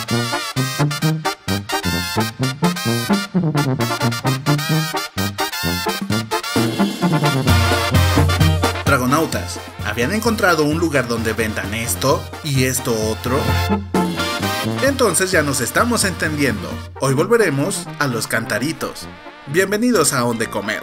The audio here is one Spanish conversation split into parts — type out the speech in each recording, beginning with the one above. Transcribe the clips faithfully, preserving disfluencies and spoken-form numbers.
Dragonautas, ¿habían encontrado un lugar donde vendan esto y esto otro? Entonces ya nos estamos entendiendo. Hoy volveremos a los cantaritos. Bienvenidos a On de Comer.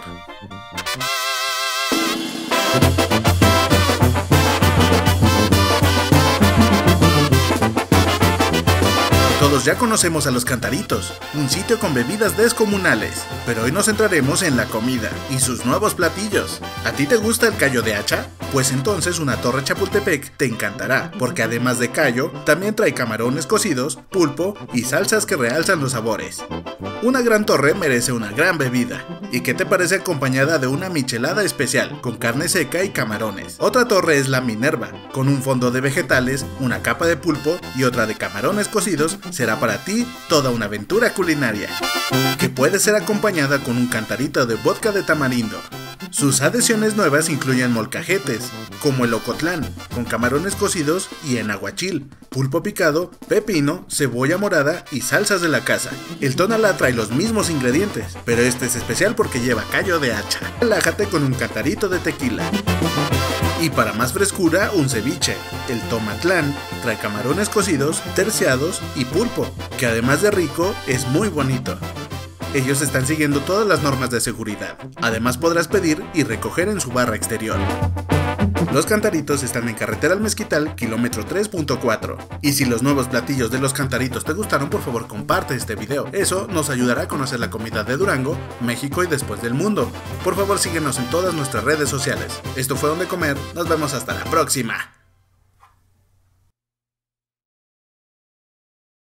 Todos ya conocemos a los cantaritos, un sitio con bebidas descomunales, pero hoy nos centraremos en la comida y sus nuevos platillos. ¿A ti te gusta el callo de hacha? Pues entonces una torre Chapultepec te encantará, porque además de callo, también trae camarones cocidos, pulpo y salsas que realzan los sabores. Una gran torre merece una gran bebida. ¿Y qué te parece acompañada de una michelada especial, con carne seca y camarones? Otra torre es la Minerva, con un fondo de vegetales, una capa de pulpo y otra de camarones cocidos. Será para ti toda una aventura culinaria, que puede ser acompañada con un cantarito de vodka de tamarindo. Sus adiciones nuevas incluyen molcajetes, como el ocotlán, con camarones cocidos y en aguachil, pulpo picado, pepino, cebolla morada y salsas de la casa. El tonalá trae los mismos ingredientes, pero este es especial porque lleva callo de hacha. Relájate con un cantarito de tequila. Y para más frescura, un ceviche. El tomatlán trae camarones cocidos, terciados y pulpo, que además de rico, es muy bonito. Ellos están siguiendo todas las normas de seguridad. Además podrás pedir y recoger en su barra exterior. Los cantaritos están en Carretera al Mezquital, kilómetro tres punto cuatro. Y si los nuevos platillos de los cantaritos te gustaron, por favor comparte este video. Eso nos ayudará a conocer la comida de Durango, México y después del mundo. Por favor síguenos en todas nuestras redes sociales. Esto fue On de Comer, nos vemos hasta la próxima.